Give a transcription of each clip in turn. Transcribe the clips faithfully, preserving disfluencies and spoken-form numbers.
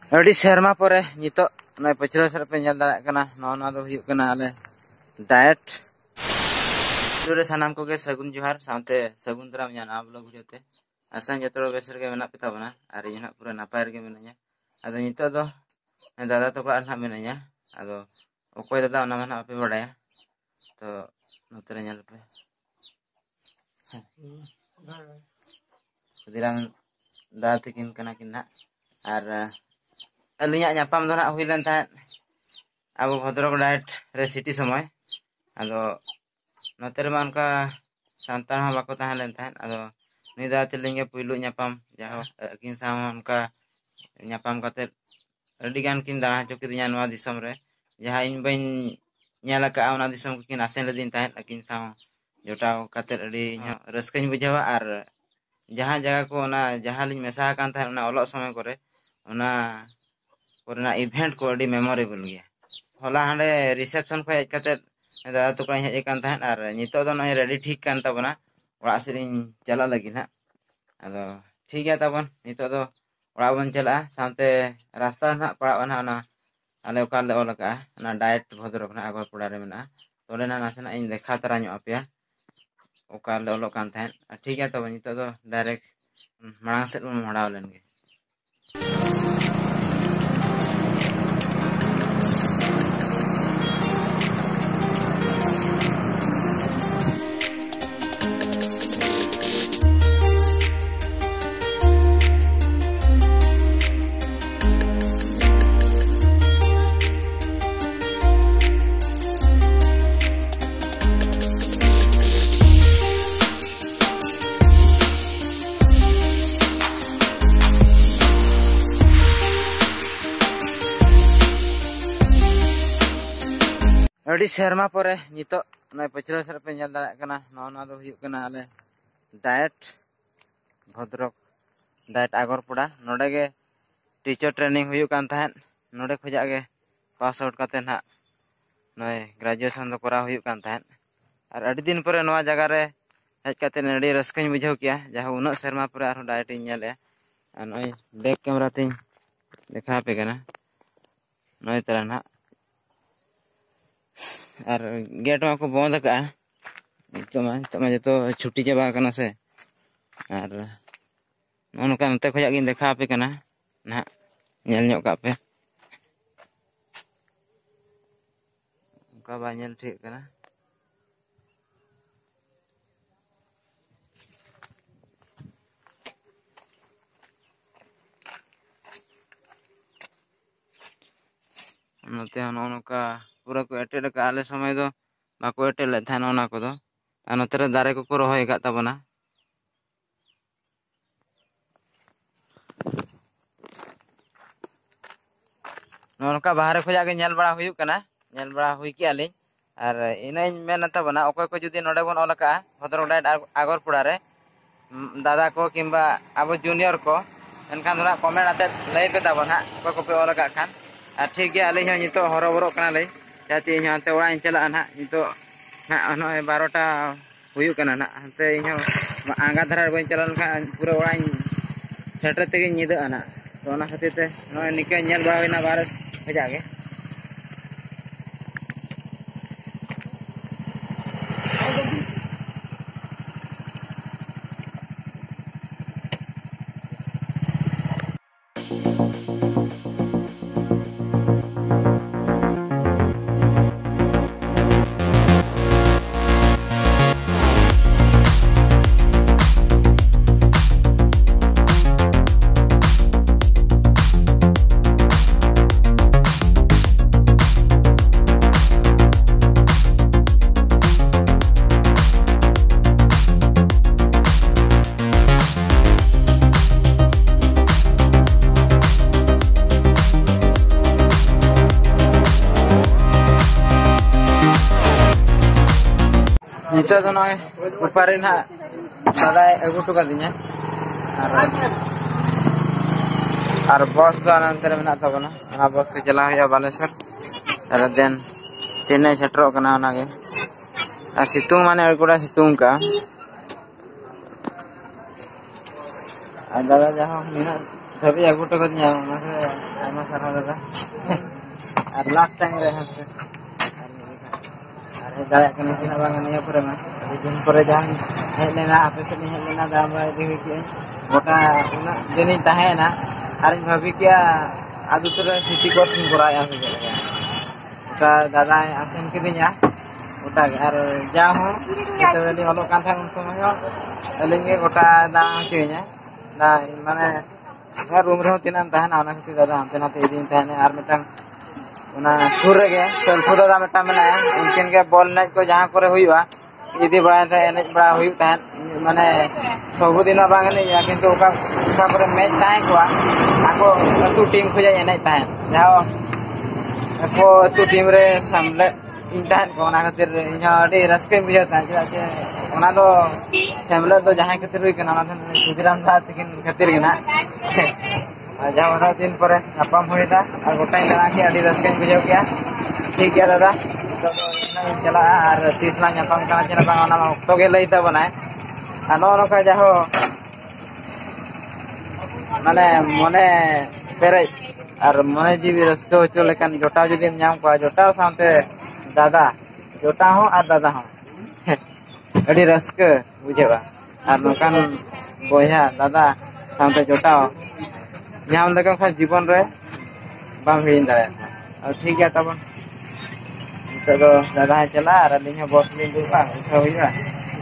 Adi serma pore nito nai pachira sar pe nyal darak kana no na do huyuk kana ale diet dure sanam ko ge sagun johar saunte sagun daram nya na blog video te asan jotro beser ge mena pita bana ari nya pura napar ge menanya ado nito do dada to kala na menanya ado okoy dada ona mana ape badaya to notere nyal pe dirang da tikin kana kinna ar alinya nyapam do na huilen ta abo Bhadrag diet re city समय ado notere man ka santan ha bako tahan ta ado nida tilinge puilu nyapam jaho kin samon ka nyapam kate adi gan kin dana chokidinya noa disam re jaha in bain nyala ka ona disam kin asen ledin ta akin sam jotaw kate adi raskany bujawa ar jaha jaga ko ona jaha lin mesa kan ta ona olok समय kore ona korena event ko adi memorable gya hola hande reception ko hej kate dada to kai hej kan ta ar nito do noi ready ठीक kan tabona ora sirin chala lagi na ado ठीक है tabon nito do ora bon chala saunte rasta na para ona ona ale okal le olaka na diet Bhadrag na agor pura re mena tole na nasena in dekha tara nyo apya okal le olok kan ta ठीक है tabon nito do direct marang set mon modaw len ge Adi serma pore nito nai pachira sar pe nyal darak kana no na do huyuk kana ale diet Bhadrag diet Agorpura node ge teacher training huyuk kan tahen node khoja ge pass out kate na noi graduation do kora huyuk kan tahen ar adi din pore noa jaga re hej kate adi raskany bujhau kya jaha unak serma pore ar diet in nyale ar noi back camera tin dekha pe kana noi tara na আর gate मा को बंद का तमा तमा जतो छुट्टी चबा kana se ar नोनका नते खया गिन देखा पे kana ना nyel nyok ka pe ka ba nyel thik kana नते नोनका पूरा को एटेल का आले समय दो बाको एटेल थान ओना को दो अनतरे दारे को को रोहय का तबना नोनका बाहर खोजा के नेल बड़ा हुयु कना नेल बड़ा हुई के आलिन आर इनाइन मेन तबना ओकोय को जुदी नोडे बन ओलका Bhadrag diet Agorpura रे दादा को किंबा अब जूनियर को एनखान थोड़ा कमेंट आते लय पे तबना ओकोय को पे ओलका खान आ ठीक गया आलिन नितो हरो बरो कना लय जाती इन हाते ओड़ा इन चला ना नितो ना अनो बारोटा हुयु कना ना हाते इन आंगा धरा बइन चलन खा पूरा ओड़ा इन सेटर तेगे निदा ना तो ना खातिर ते नो निके नेल बड़ा होइना बार भजा गे Nito do noy upare na dadai agu to kadinya ar ar bus do anantere mena tabona ana bus te jala hoya Balesar ar den tene setro kana ona ge ar situng mane aguda situng ka ar dada jaho mina tapi agu to kadinya ona se ᱟᱭᱢᱟ ᱥᱟᱨᱦᱟᱣ ᱫᱟᱫᱟ ᱟᱨ last ᱴᱟइᱢ ᱨᱮ ᱦᱮᱸ ᱥᱮ ᱟᱨ ᱦᱮᱡ ᱫᱟᱲᱮᱭᱟᱜ ᱠᱟᱹᱱᱟᱹᱧ ᱛᱤᱱᱟᱹᱜ ᱵᱟᱝ ᱱᱤᱭᱟᱹ ᱠᱚᱨᱮ ᱢᱟ ᱟᱹᱰᱤ ᱫᱤᱱ ᱯᱚᱨᱮ ᱡᱟᱦᱟᱸ ᱦᱮᱡ ᱞᱮᱱᱟ ᱟᱯᱮ ᱥᱮᱫ ᱤᱧ ᱦᱮᱡ ᱞᱮᱱᱟ ᱫᱟᱬᱟ ᱵᱟᱲᱟ ᱤᱫᱤ ᱦᱩᱭ ᱠᱮᱜᱼᱟᱹᱧ गोटा दिन तहना और भाभी क्या आदि सिटी कोर्स कराया गोटा दादा आसेन किदिया गोटा और जा हूँ अलग उन समय अलिंगे गोटा दाड़ा हचुना माने रूम रे तीन तहना खातिर दादा हानते नाते इदी तहना और मिटन सुर रे सेल्फू दादा मिटा मेना उनकिन के बॉल एनज को जहाँ करे हुआ इदी बड़ा एनज बड़ा हुआ माने सबुदिन बांग एनजा किंतु मैच तहन को आको अतु टीम खुजा एनज तहन जहाँ को अतु टीम रे सामले इन तहन को खातिर इन रस्क बुझे चेदा चे सेमले तो जहाँ खातिर सुधीराम दा तकिन खातिर जहाँ दिन पर नापाम होता और गोटा दाड़ा के रस्क बुझे किया ठीक है दादा चला और तीस ला नापाम अक्तो के लई तबना नौका जहाँ माने मने पेरे और मने जीवी रस्क हचो लेकिन जोटा जुदी नाम को जोटा सामते दादा जोटा हो और दादा हो अड़ी रस्क बुझेवा और नौकान बया दादा सामते जोटा हो नाम लेकिन खा जीवन रे बाम हिड़िन दाड़े और ठीक है तब तो दादा चला और अलिंग बस लिंग दुबा उठा हुआ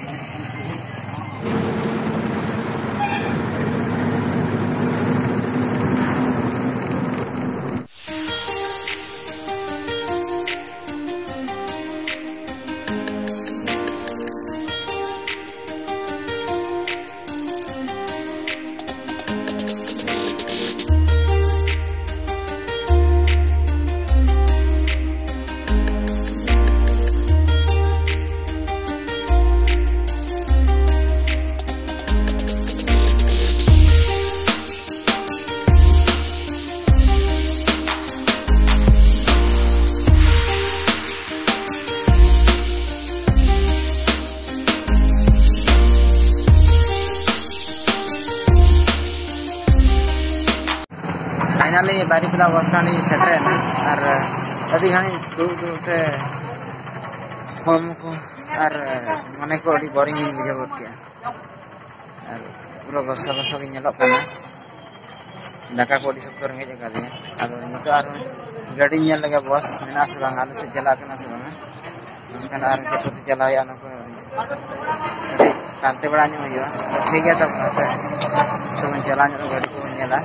फाइनली बारीपदा बस स्टैंड सेटरना और अभी घनी दूर दूर से हम को और मन को अभी बोरिंग बुझे के और पूरा गसा गसा के नेलोकना दाका को अभी सब रेंगे जगह दिया अब नितो और गाड़ी नेल लगे बस मेना से बांग आले से चला कना से बांग एनखान और के तो चला या नको अभी कांते बड़ा नु हुआ ठीक है तब तो मैं चला नु गाड़ी को नेला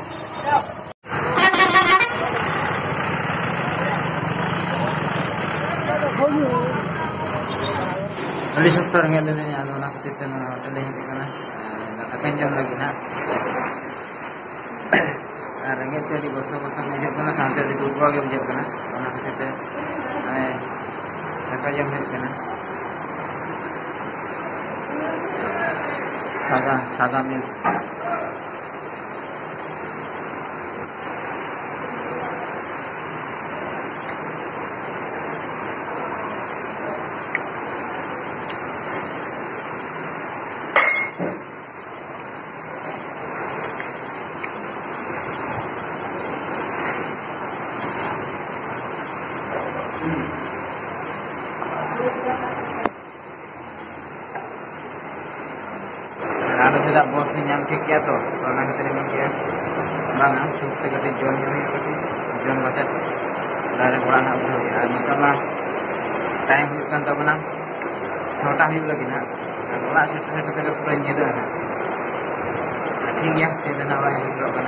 अभी सख्त रेंगे खातिर होटल दाका जम लगे ना रेंगे तो गसो गसो बुझे साथ दुर्बल बुझे खातिर दाका जम होना सादा सादा मिल tidak bos nyam ठीक किया तो खाना खातिर में किया बांगा सूप ते कटी जोन हुई कटी जोन कते दारे बड़ा ना हुई और निकमा टाइम हुई kan तबना छोटा हुई लगी ना बड़ा सेट सेट के पूरा नींद है ठीक है ते ना वाय हुई करना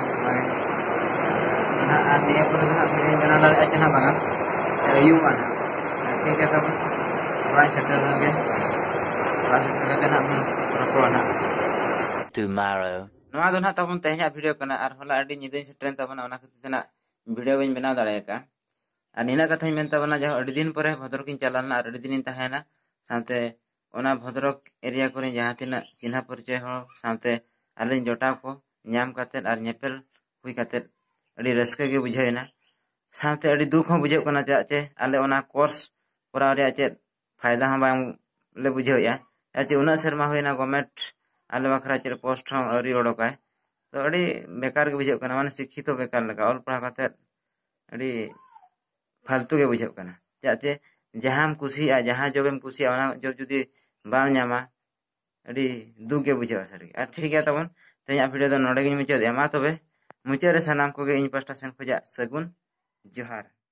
ना आने पर ना फिर बना दारे अच्छा बांगा यू आना ठीक है तब बड़ा सेट लगे बड़ा सेट करते ना रखो ना tomorrow नवा दो ना तबन तेहना वीडियो कना और होला अडी निदे सेटरेन तबना ओना खातिर ना वीडियो बइन बनाव दाड़ेका और निना कथा मेन तबना जहाँ अडी दिन परे भद्रक इन चलाना और अडी दिन तहना साथे ओना भद्रक एरिया करे जहाँ तिना चिन्हा परिचय हो साथे आलिन जोटाव को नाम काते और नेपेल हुई काते अडी रस्के गे बुझाइना साथे अडी दुख हो बुझे कना चे आले ओना कोर्स करा रे चे फायदा हम बांग ले बुझाइया चे उना शर्मा होइना गवर्नमेंट आले बखरा चे पोस्ट हो अरी ओडोकाय तो अड़ी बेकार के बुझे माने शिक्षित बेकार लगा और पढ़ा ᱟᱹᱰᱤ ᱯᱷᱟᱞᱛᱩ ᱜᱮ ᱵᱩᱡᱷᱟᱹᱜ ᱠᱟᱱᱟ ᱪᱮᱫᱟᱜ ᱪᱮ ᱡᱟᱦᱟᱸᱢ ᱠᱩᱥᱤᱭᱟᱜᱼᱟ ᱡᱟᱦᱟᱸ ᱡᱚᱵᱮᱢ ᱠᱩᱥᱤᱭᱟᱜᱼᱟ ᱚᱱᱟ ᱡᱚᱵ ᱡᱩᱫᱤ ᱵᱟᱢ ᱧᱟᱢᱟ ᱟᱹᱰᱤ ᱫᱩᱠ ᱜᱮ ᱵᱩᱡᱷᱟᱹᱜᱼᱟ ᱥᱟᱹᱨᱤ ᱟᱨ ᱴᱷᱤᱠ ᱜᱮᱭᱟ ᱛᱟᱵᱚᱱ ᱛᱮᱦᱮᱧᱟᱜ ᱵᱷᱤᱰᱤᱭᱳ ᱫᱚ ᱱᱚᱰᱮ ᱜᱤᱧ ᱢᱩᱪᱟᱹᱫᱮᱜᱼᱟ ᱢᱟ ᱛᱚᱵᱮ ᱢᱩᱪᱟᱹᱫ ᱨᱮ ᱥᱟᱱᱟᱢ ᱠᱚᱜᱮ ᱤᱧ ᱯᱟᱥᱴᱟ ᱥᱮᱱ ᱠᱷᱚᱡᱟᱜ ᱥᱟᱹᱜᱩᱱ ᱡᱚᱦᱟᱨ